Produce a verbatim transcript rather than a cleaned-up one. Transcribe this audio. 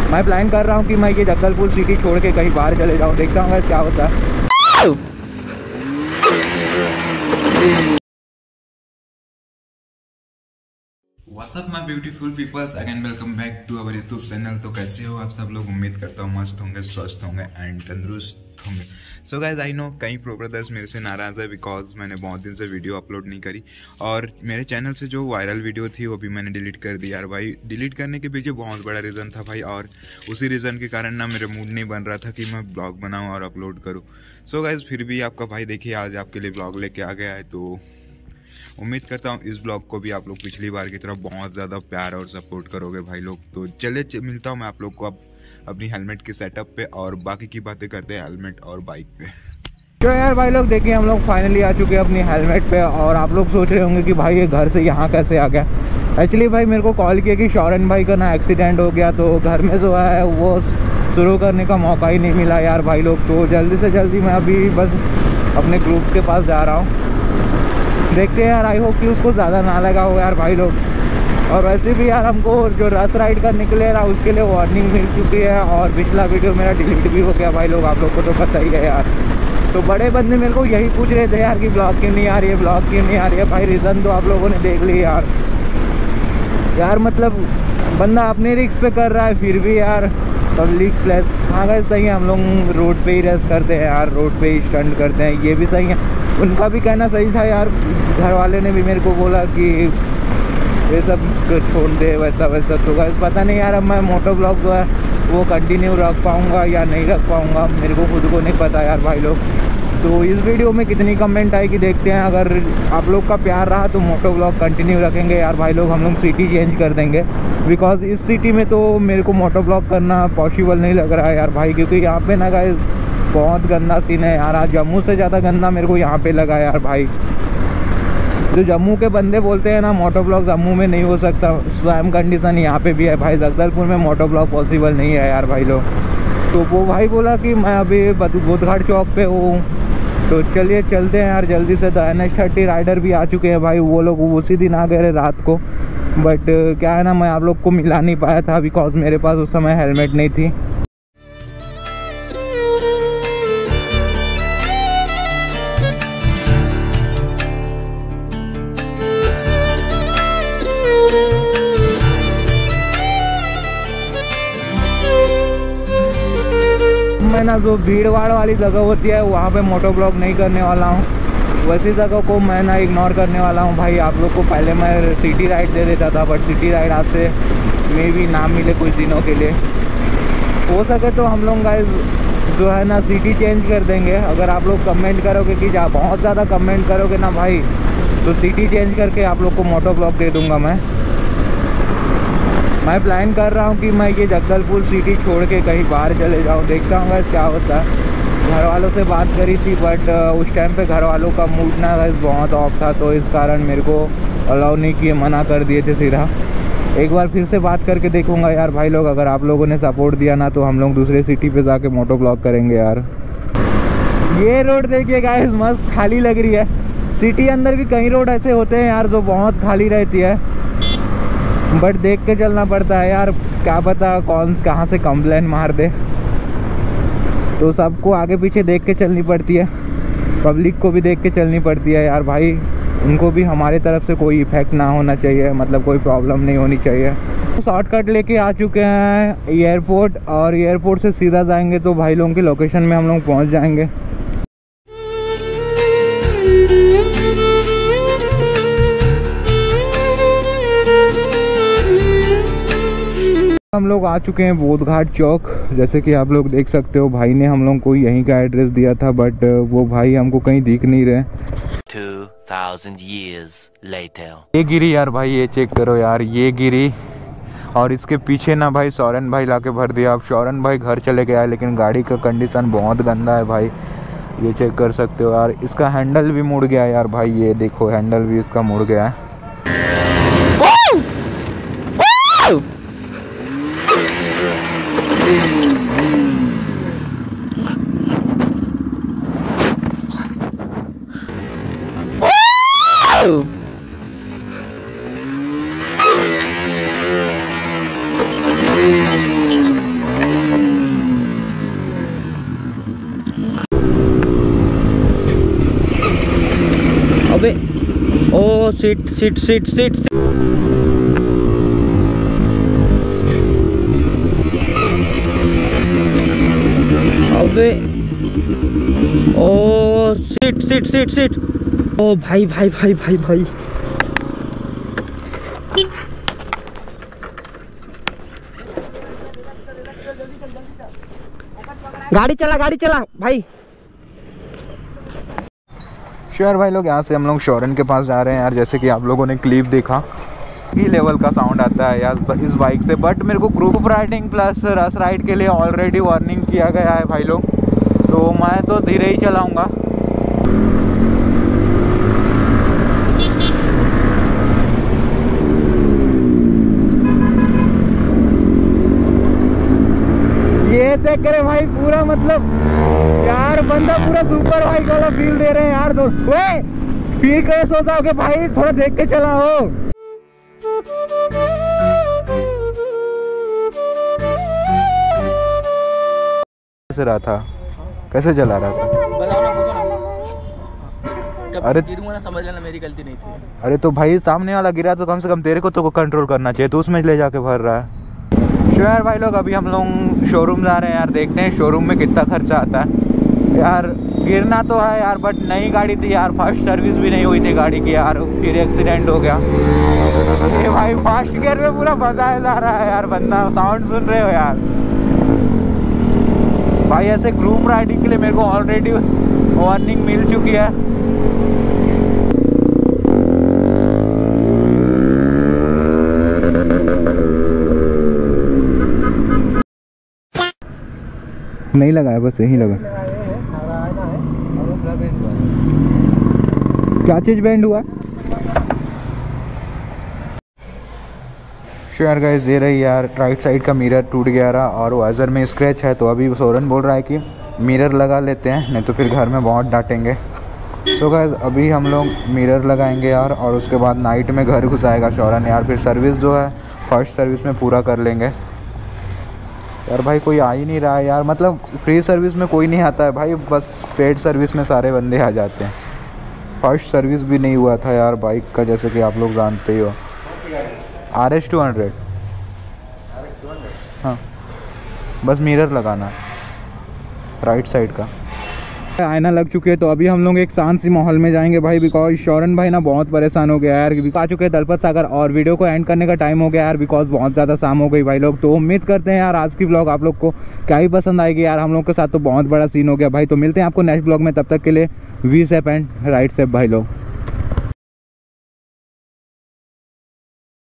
मैं प्लान कर रहा हूँ कि मैं ये जगदलपुर सिटी छोड़ के कहीं बाहर चले जाऊँ। देखता हूँ क्या होता है। What's up my beautiful peoples, again welcome back to our YouTube channel. तो कैसे हो आप सब लोग? उम्मीद करता हूँ मस्त होंगे, स्वस्थ होंगे एंड तंदुरुस्त होंगे। सो गाइज आई नो कई प्रो ब्रदर्स मेरे से नाराज़ है बिकॉज मैंने बहुत दिन से वीडियो अपलोड नहीं करी और मेरे चैनल से जो वायरल वीडियो थी वो भी मैंने डिलीट कर दी यार भाई। डिलीट करने के पीछे बहुत बड़ा रीज़न था भाई, और उसी रीज़न के कारण ना मेरा मूड नहीं बन रहा था कि मैं ब्लॉग बनाऊँ और अपलोड करूँ। सो गाइज फिर भी आपका भाई देखिए आज आपके लिए ब्लॉग लेके आ गया है, तो उम्मीद करता हूँ इस ब्लॉग को भी आप लोग पिछली बार की तरफ बहुत ज़्यादा प्यार और सपोर्ट करोगे भाई लोग। तो चलिए मिलता हूँ मैं आप लोग को अब अपनी हेलमेट के सेटअप पे और बाकी की बातें करते हैं हेलमेट और बाइक पे। तो यार भाई लोग देखिए हम लोग फाइनली आ चुके हैं अपनी हेलमेट पे। और आप लोग सोच रहे होंगे कि भाई ये घर से यहाँ कैसे आ गया। एक्चुअली भाई मेरे को कॉल किया कि शौरन भाई का ना एक्सीडेंट हो गया, तो घर में जो है वो शुरू करने का मौका ही नहीं मिला यार भाई लोग। तो जल्दी से जल्दी मैं अभी बस अपने ग्रुप के पास जा रहा हूँ। देखते हैं यार, आई होप कि उसको ज़्यादा ना लगा हो यार भाई लोग। और वैसे भी यार हमको जो रस राइड का निकले ना उसके लिए वार्निंग मिल चुकी है और पिछला वीडियो मेरा डिलीट भी हो गया भाई लोग, आप लोग को तो पता ही है यार। तो बड़े बंदे मेरे को यही पूछ रहे थे यार कि ब्लॉग क्यों नहीं आ रही है, ब्लॉग क्यों नहीं आ रही है। भाई रीज़न तो आप लोगों ने देख ली यार। यार मतलब बंदा अपने रिस्क पे कर रहा है फिर भी यार पब्लिक प्लेस। हाँ गए सही है, हम लोग रोड पे ही रेस करते हैं यार, रोड पे ही स्टंट करते हैं, ये भी सही है। उनका भी कहना सही था यार, घर वाले ने भी मेरे को बोला कि ये सब छोड़ दे वैसा वैसा। तो गाइस पता नहीं यार अब मैं मोटो ब्लॉग जो है वो कंटिन्यू रख पाऊँगा या नहीं रख पाऊँगा, मेरे को खुद को नहीं पता यार भाई लोग। तो इस वीडियो में कितनी कमेंट आएगी देखते हैं। अगर आप लोग का प्यार रहा तो मोटो ब्लॉग कंटिन्यू रखेंगे यार भाई लोग। हम लोग सिटी चेंज कर देंगे बिकॉज इस सिटी में तो मेरे को मोटो ब्लॉग करना पॉसिबल नहीं लग रहा है यार भाई, क्योंकि यहाँ पे ना गाइस बहुत गंदा सीन है यार। आज जम्मू से ज़्यादा गंदा मेरे को यहाँ पे लगा यार भाई। जो जम्मू के बंदे बोलते हैं ना मोटो ब्लॉग जम्मू में नहीं हो सकता, सेम कंडीशन यहाँ पे भी है भाई। जगदलपुर में मोटो ब्लॉग पॉसिबल नहीं है यार भाई लोग। तो वो भाई बोला कि मैं अभी बुधघाट चौक पे हूँ, तो चलिए चलते हैं यार जल्दी से। The N H thirty rider भी आ चुके हैं भाई, वो लोग उसी दिन आ गए रात को। बट क्या है ना, मैं आप लोग को मिला नहीं पाया था बिकॉज मेरे पास उस समय हेलमेट नहीं थी। मैं ना जो भीड़ भाड़ वाली जगह होती है वहाँ पे मोटो ब्लॉग नहीं करने वाला हूँ, वैसी जगह को मैं ना इग्नोर करने वाला हूँ भाई। आप लोग को पहले मैं सिटी राइड दे देता था, बट सिटी राइड आज से मे भी ना मिले कुछ दिनों के लिए। हो सके तो हम लोग गाइस जो है ना सिटी चेंज कर देंगे। अगर आप लोग कमेंट करोगे कि जा बहुत ज़्यादा कमेंट करोगे ना भाई, तो सिटी चेंज करके आप लोग को मोटो ब्लॉग दे दूँगा मैं। मैं प्लान कर रहा हूँ कि मैं ये जगदलपुर सिटी छोड़ के कहीं बाहर चले जाऊँ। देखता हूँ क्या होता है। घर वालों से बात करी थी बट उस टाइम पे घर वालों का मूड ना बहुत ऑफ था, तो इस कारण मेरे को अलाउ नहीं किए, मना कर दिए थे सीधा। एक बार फिर से बात करके देखूँगा यार भाई लोग। अगर आप लोगों ने सपोर्ट दिया ना तो हम लोग दूसरे सिटी पे जाके मोटो ब्लॉग करेंगे यार। ये रोड देखिए गाइस मस्त खाली लग रही है। सिटी अंदर भी कई रोड ऐसे होते हैं यार जो बहुत खाली रहती है, बट देख के चलना पड़ता है यार, क्या पता कौन कहाँ से कंप्लेंट मार दे। तो सबको आगे पीछे देख के चलनी पड़ती है, पब्लिक को भी देख के चलनी पड़ती है यार भाई। उनको भी हमारे तरफ से कोई इफेक्ट ना होना चाहिए, मतलब कोई प्रॉब्लम नहीं होनी चाहिए। शॉर्टकट लेके आ चुके हैं एयरपोर्ट, और एयरपोर्ट से सीधा जाएंगे तो भाई लोगों की लोकेशन में हम लोग पहुँच जाएंगे। हम लोग आ चुके हैं बुधघाट चौक। जैसे कि आप लोग देख सकते हो भाई ने हम लोग को यहीं का एड्रेस दिया था, बट वो भाई हमको कहीं दिख नहीं रहे। two thousand years later. ये गिरी यार भाई, ये चेक करो यार, ये गिरी। और इसके पीछे ना भाई शौरन भाई लाके भर दिया। अब शौरन भाई घर चले गया है, लेकिन गाड़ी का कंडीशन बहुत गंदा है भाई, ये चेक कर सकते हो यार। इसका हैंडल भी मुड़ गया यार भाई, ये देखो हैंडल भी इसका मुड़ गया है। सिट सिट सिट सिट अबे ओ सिट सिट सिट सिट ओ भाई भाई भाई भाई भाई गाड़ी चला गाड़ी चला भाई। श्योर भाई लोग, यहाँ से हम लोग शोरन के पास जा रहे हैं यार। जैसे कि आप लोगों ने क्लिप देखा ही लेवल का साउंड आता है यार इस बाइक से, बट मेरे को ग्रुप राइडिंग प्लस रस राइड के लिए ऑलरेडी वार्निंग किया गया है भाई लोग, तो मैं तो धीरे ही चलाऊंगा। ये चेक करे भाई, पूरा मतलब यार बंदा पूरा सुपर बाइक वाला फील दे रहे हैं यार। तो वे फील करे सोचा हो भाई थोड़ा देख के चलाओ। कैसे रहा था, कैसे चला रहा था? अरे गिरूंगा ना, समझ लेना मेरी गलती नहीं थी। अरे तो भाई सामने वाला गिरा तो कम से कम तेरे को तो कंट्रोल करना चाहिए, तो उसमें ले जाके भर रहा है। श्योर भाई लोग, अभी हम लोग शोरूम जा रहे हैं यार, देखते हैं शोरूम में कितना खर्चा आता है यार। गिरना तो है यार, बट नई गाड़ी थी यार, फर्स्ट सर्विस भी नहीं हुई थी गाड़ी की यार, फिर एक्सीडेंट हो गया। ये भाई फास्ट गियर में पूरा बजाया जा रहा है यार बंदा, साउंड सुन रहे हो यार भाई। ऐसे ग्रुप राइडिंग के लिए मेरे को ऑलरेडी वार्निंग मिल चुकी है। नहीं लगा है, बस यही लगा। क्या चीज बैंड हुआ? शेयर गाइस दे रही यार, राइट साइड का मिरर टूट गया रहा और वाइजर में स्क्रैच है, तो अभी सोरन बोल रहा है कि मिरर लगा लेते हैं, नहीं तो फिर घर में बहुत डांटेंगे। सो गाइस अभी हम लोग मिरर लगाएंगे यार, और उसके बाद नाइट में घर घुसाएगा शौरन यार, फिर सर्विस जो है फर्स्ट सर्विस में पूरा कर लेंगे यार। भाई कोई आ ही नहीं रहा है यार, मतलब फ्री सर्विस में कोई नहीं आता है भाई, बस पेड सर्विस में सारे बंदे आ जाते हैं। फर्स्ट सर्विस भी नहीं हुआ था यार बाइक का, जैसे कि आप लोग जानते ही हो। आर एस टू हंड्रेड, हाँ बस मिरर लगाना राइट साइड का। आयना लग चुके हैं, तो अभी हम लोग एक शांत सी माहौल में जाएंगे भाई, बिकॉज शौरन भाई ना बहुत परेशान हो गया यार। आ चुके हैं दलपत सागर और वीडियो को एंड करने का टाइम हो गया यार, बिकॉज बहुत ज़्यादा शाम हो गई भाई लोग। तो उम्मीद करते हैं यार आज की व्लॉग आप लोग को क्या ही पसंद आएगी यार। हम लोग के साथ तो बहुत बड़ा सीन हो गया भाई, तो मिलते हैं आपको नेक्स्ट व्लॉग में, तब तक के लिए we safe and right safe भाई लोग।